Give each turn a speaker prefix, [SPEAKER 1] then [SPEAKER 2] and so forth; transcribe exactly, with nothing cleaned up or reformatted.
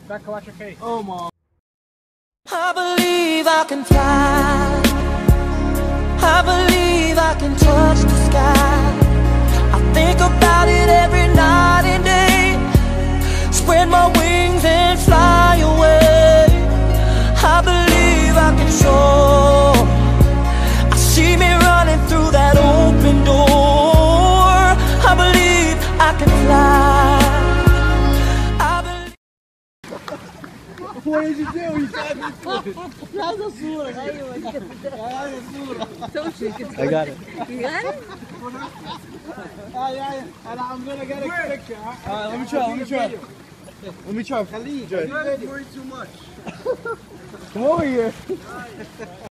[SPEAKER 1] Becca, watch your face.
[SPEAKER 2] Oh my.
[SPEAKER 3] I believe I can fly. I believe I can touch the sky. I think about it every night and day. Spread my wings and fly away. I believe I can soar. I see me running through that open door. I believe I can fly. I believe.
[SPEAKER 2] What did you do? You tried to do it.
[SPEAKER 1] I got it.
[SPEAKER 4] You got it?
[SPEAKER 2] Yeah, yeah, yeah. I'm gonna get a picture. Alright, let me try, let me try. Let me try. Khalid, you're way too much. Come over here.